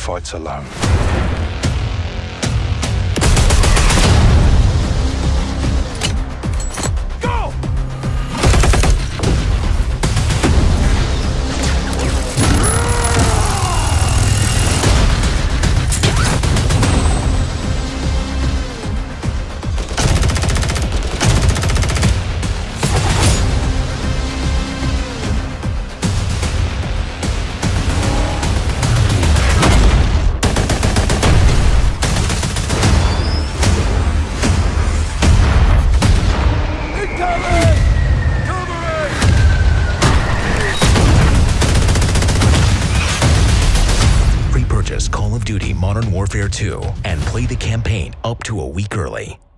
fights alone. Pre-purchase Call of Duty Modern Warfare 2 and play the campaign up to a week early.